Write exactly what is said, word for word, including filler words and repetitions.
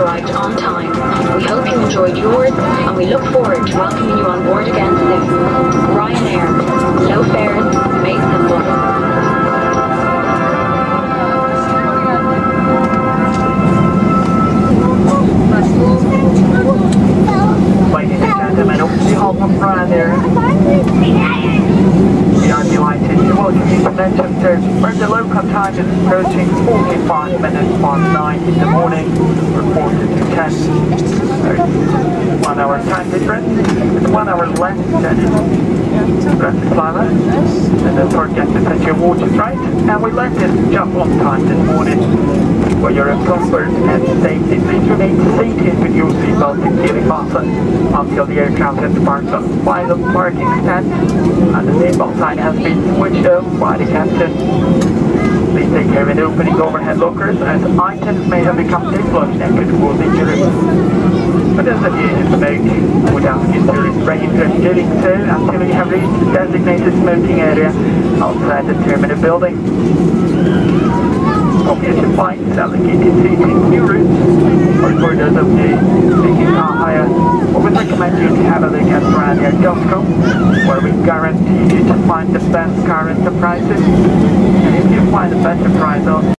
arrived on time. We hope you enjoyed yours, and we look forward to welcoming you on board again soon. Ryanair, low fares, made simple. Ladies and gentlemen, up to the hall from Ryanair. We are delighted to welcome you to Manchester, where the local time is approaching forty-five minutes past nine in the morning, reported to ten. One hour time difference, it's one hour less than in Bratislava. And don't forget to set your watches right, and we landed just on time this morning. For your comfort and safety, please remain seated with your seatbelt securely fastened until the aircraft has parked on the final parking stand and the seatbelt sign has been switched off by the captain. Please take care in opening overhead lockers, as items may have become dislodged and could cause injuries. For those of you who smoke, I would ask you to refrain from doing so until you have reached the designated smoking area outside the terminal building. Of future flights, allocated seating, new routes, or for those of you taking car hire, we would recommend you to have a look at Ryanair dot com, where we guarantee you to find the best car enterprises. And if you find a better price on